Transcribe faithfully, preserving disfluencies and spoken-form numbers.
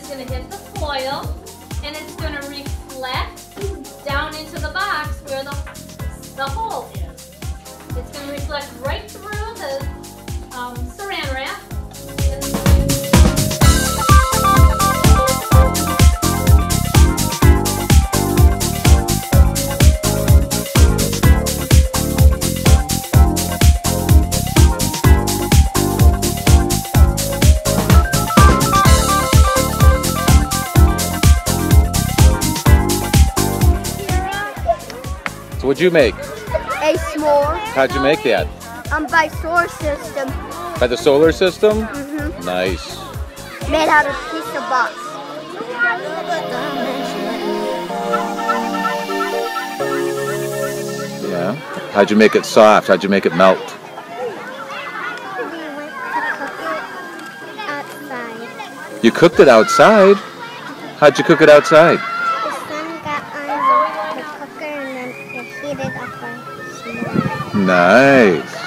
it's going to hit the foil, and it's going to reflect down into the box where the, the hole is. It's going to reflect right through the um, saran wrap. So what'd you make? A s'more. How'd you make that? Um, by solar system. By the solar system? Mm-hmm. Nice. Made out of pizza box. Yeah. How'd you make it soft? How'd you make it melt? We went to cook it outside. You cooked it outside? How'd you cook it outside? The sun got on the cooker and then it heated up our s'more. Nice.